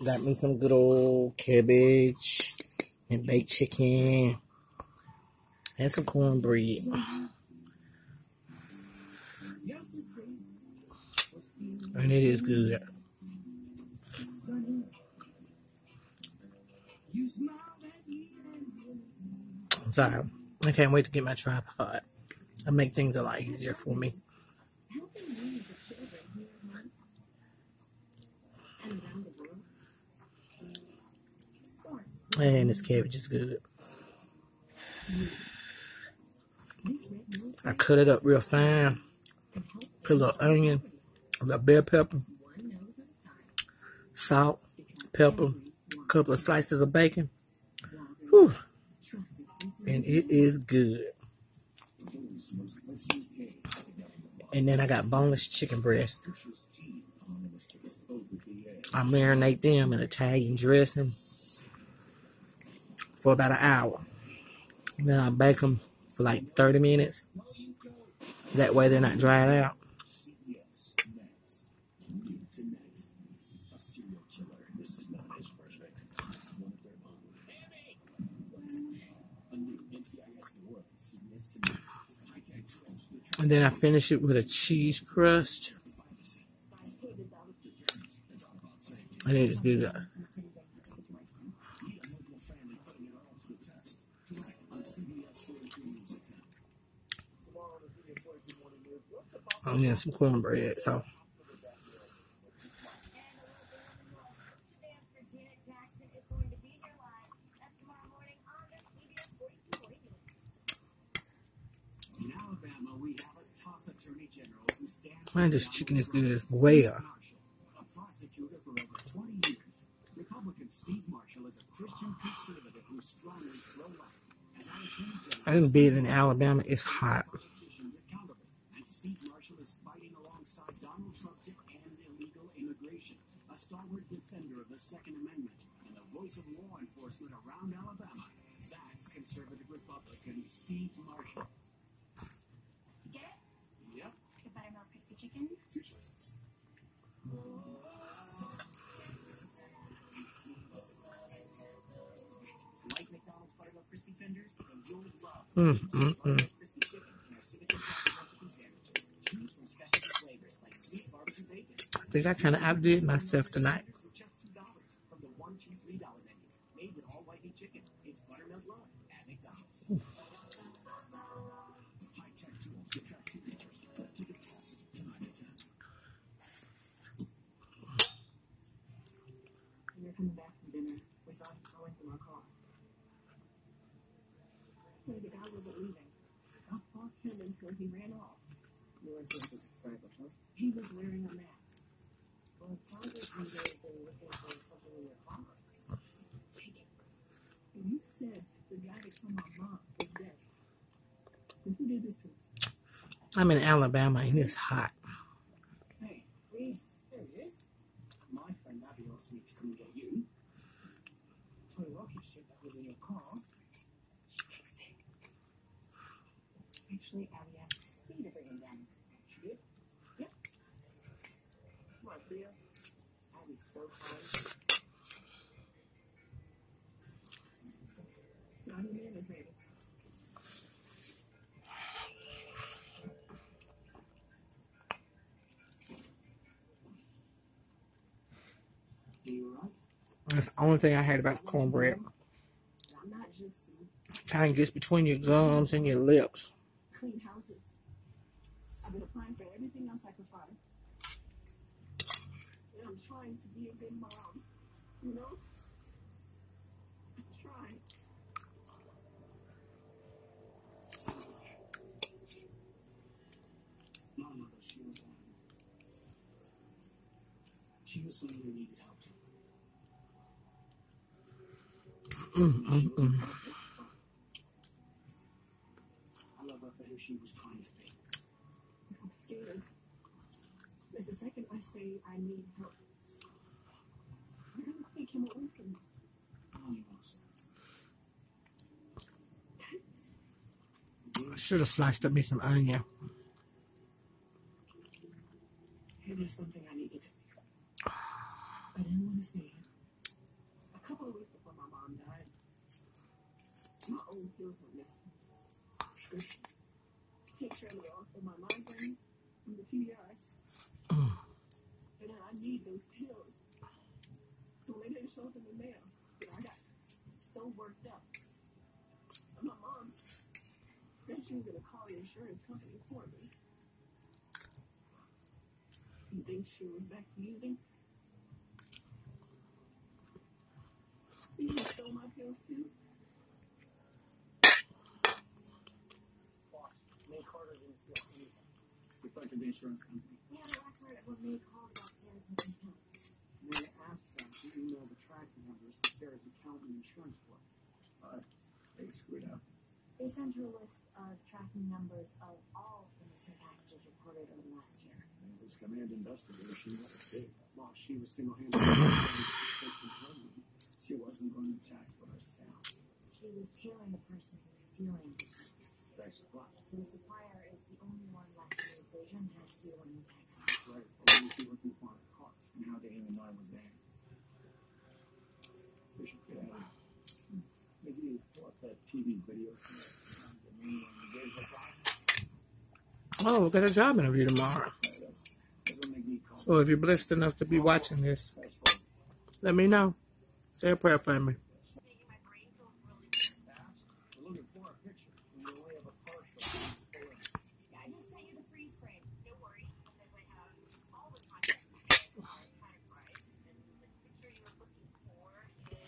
Got me some good old cabbage and baked chicken and some cornbread. And it is good. I'm sorry. I can't wait to get my tripod. It'll make things a lot easier for me. And this cabbage is good. I cut it up real fine. Put a little onion, a little bell pepper, salt, pepper, a couple of slices of bacon. Whew. And it is good. And then I got boneless chicken breast. I marinate them in Italian dressing for about an hour. Then I bake them for like 30 minutes. That way they're not dried out. And then I finish it with a cheese crust. And it is good. And then some cornbread. So man, this chicken is good as well. I didn't be in Alabama. It's hot. A stalwart defender of the Second Amendment and the voice of law enforcement around Alabama. That's conservative Republican Steve Marshall. Get it? Yep. The buttermilk crispy chicken? 2 choices. Like McDonald's buttermilk crispy tenders, and you'll love crispy chicken in our signature recipe sandwiches. Choose from specialty flavors like sweet barbecue bacon. I think I kind of outdid myself tonight. From the $1, $2, $3 menu, made with all white meat chicken. It's buttermilk love at McDonald's. High-tech tools to track signatures to the test tonight at 10. When you're coming back from dinner, we saw him going from our car. The guy wasn't leaving. I fought him until he ran off. You weren't able to describe it, huh? He was wearing a mask. Well, probably you may have been looking for something in your car or something. Take it. And you said the guy that killed my mom was dead. And who did this to us? I'm in Alabama and it's hot. Hey, please. There he is. My friend Abby asked me to come and get you. Toy rocket ship that was in your car. She fixed it. Actually, Abby asked me to bring him down. She did? Yeah. Come on, Cleo. Abby's so kind. Now your man is ready. You alright? That's the only thing I heard about the cornbread. I'm not just kind of gets between your gums and your lips. Clean houses. I've been applying for everything else I could find. And I'm trying to be a good mom. You know? I'm trying. My mother, she was someone who needed help too. I love her for who she was trying to be. I'm scared. But the second I say I need help, you're going to take him away from me. I only want to. I should have sliced up me some onion. Hey, there's something I need to do. I didn't want to say it, My own pills were missing. Prescription. Take Shirley off for my migraines from the TBI. And I need those pills. So when they didn't show up in the mail, I got so worked up. And my mom said she was going to call the insurance company for me. You think she was back to using? You stole my pills too? Boss, May Carter didn't steal anything. Reflected the insurance company. We had a record of when May called about Sarah's missing pills. May asked them to email the tracking numbers to Sarah's account and insurance book. But they screwed up. They sent her a list of tracking numbers of all the missing packages reported over the last year. It was command investigator. She was big. Well, she was single-handedly prescription heroin. She wasn't going to tax for herself. She was tailing the person who was stealing the pills. That's what. So the supplier is the only one left in the equation has to be the one who packs them. Right. But what was she looking for in the car? And how they even know I was there? We should get out. Maybe pull up that TV video from the meeting when you gave the class. Oh, we got a job interview tomorrow. So if you're blessed enough to be watching this, let me know. Say a prayer for me. I just sent you the freeze frame. No worries, because I have all the content categorized. And the picture you were looking for is...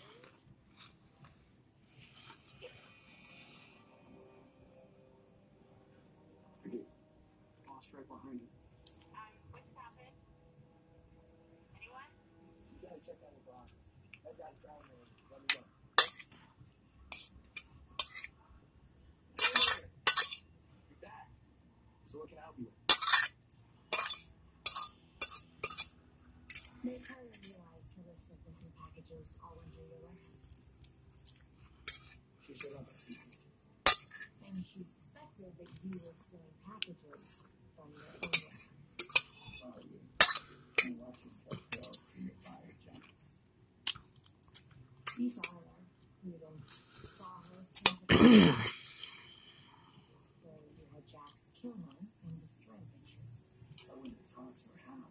Boss right behind you. What happened? Anyone? You gotta check out the box. I got it down there. Let me know. You're back. So what can I help you with? May Carter realized her list of missing packages all under your warehouse. She showed up at the And she suspected that you were stealing packages from your own warehouse. Oh, you can watch yourself girls to your fire jackets. You saw her there. You even saw her send the pictures. So you had Jax kill her and destroy the pictures. I wouldn't have talked to her how.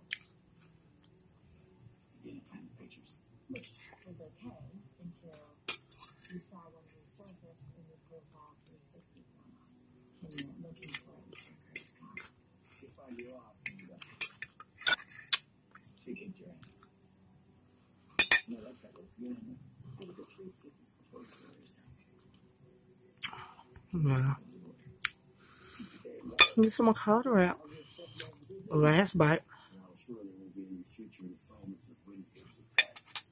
You didn't find the pictures. Which was okay until you saw one resurface in your profile 360 camera. And you went looking for it with your Curtis cop. She'll find you off and she kicked your ass. No, that guy looks good. I look at 3 seconds before the doors Yeah. Get some more color out. Last bite. Now, surely there will be any future installments of Wind Games attached.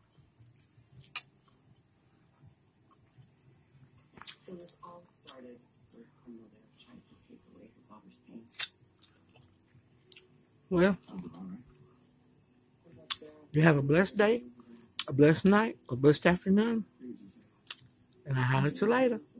So this all started where her mother tried to take away her father's pain. Well, Sounds about right. What about Sarah? you have a blessed day, a blessed night, a blessed afternoon, and I'll holler at you later.